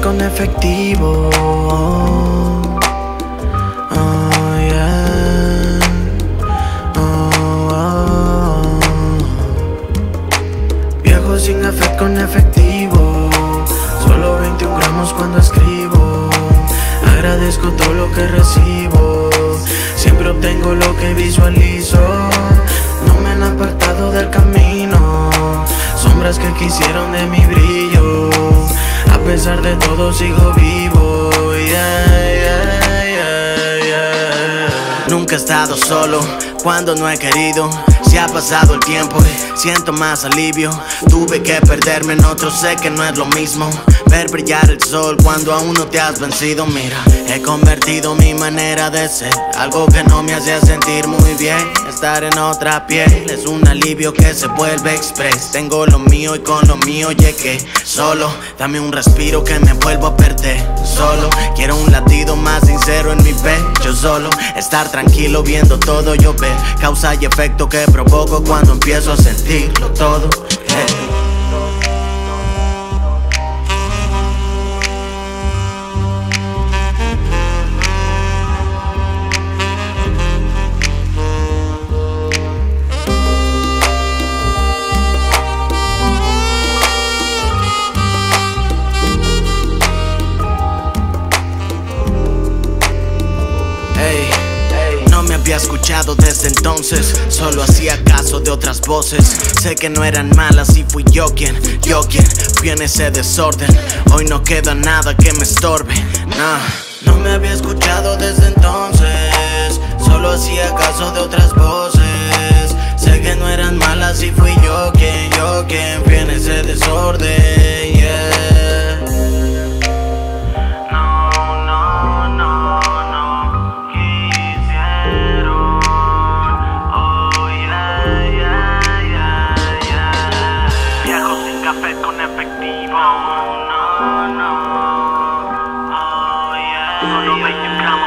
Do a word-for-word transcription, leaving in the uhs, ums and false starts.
con efectivo. Oh, yeah. Oh, oh. Viajo sin café con efectivo. Solo veintiún gramos cuando escribo. Agradezco todo lo que recibo. Siempre obtengo lo que visualizo. No me han apartado del camino. Sombras que quisieron de mi brillo. A pesar de todo sigo vivo. Yeah, yeah, yeah, yeah. Nunca he estado solo cuando no he querido. Si ha pasado el tiempo y siento más alivio. Tuve que perderme en otro, sé que no es lo mismo. Ver brillar el sol cuando aún no te has vencido. Mira, he convertido mi manera de ser, algo que no me hacía sentir muy bien. Estar en otra piel es un alivio que se vuelve express. Tengo lo mío y con lo mío llegué. Solo, dame un respiro que me vuelvo a perder. Solo, quiero un latido más sincero en mi pecho. Solo, estar tranquilo viendo todo llover. Causa y efecto que provoco cuando empiezo a sentirlo todo. Hey. Había escuchado desde entonces, solo hacía caso de otras voces. Sé que no eran malas y fui yo quien, yo quien fui en ese desorden. Hoy no queda nada que me estorbe, nah. No me había escuchado desde entonces, solo hacía caso de otras voces. Sé que no eran malas y fui yo quien, yo quien fui en ese desorden, yeah. Café con efectivo. No, no, no. Oh, yeah. Solo veinte gramos.